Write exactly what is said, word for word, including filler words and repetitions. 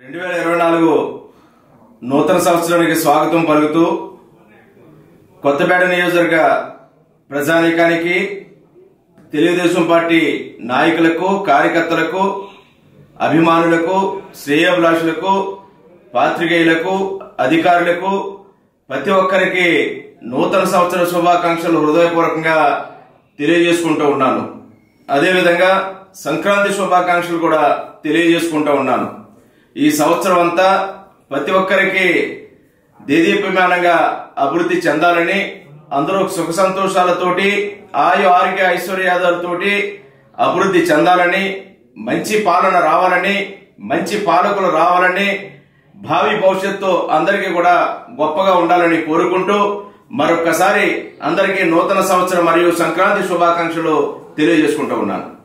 రెండు వేల ఇరవై నాలుగు నూతన సంవత్సరానికి స్వాగతం పలుకుతూ కొత్తపేట నియోజకవర్గ ప్రజానీకానికి తెలుగుదేశం పార్టీ నాయకులకు కార్యకర్తలకు అభిమానులకు శ్రేయోభిలాషులకు పాత్రికేయులకు అధికారులకు ప్రతి ఒక్కరికి నూతన సంవత్సర శుభాకాంక్షలు హృదయపూర్వకంగా తెలియజేసుకుంటూ ఉన్నాను. అదేవిధంగా సంక్రాంతి శుభాకాంక్షలు కూడా తెలియజేసుకుంటూ ఉన్నాను. ఈ సంవత్సరం అంతా ప్రతి ఒక్కరికి దేదీప్యమానంగా అభివృద్ధి చెందాలని, అందరూ సుఖ సంతోషాలతోటి ఆయు ఆరోగ్య ఐశ్వర్యాలతోటి అభివృద్ధి చెందాలని, మంచి పాలన రావాలని, మంచి పాలకులు రావాలని, భావి భవిష్యత్తు అందరికీ కూడా గొప్పగా ఉండాలని కోరుకుంటూ మరొక్కసారి అందరికీ నూతన సంవత్సరం మరియు సంక్రాంతి శుభాకాంక్షలు తెలియజేసుకుంటూ ఉన్నాను.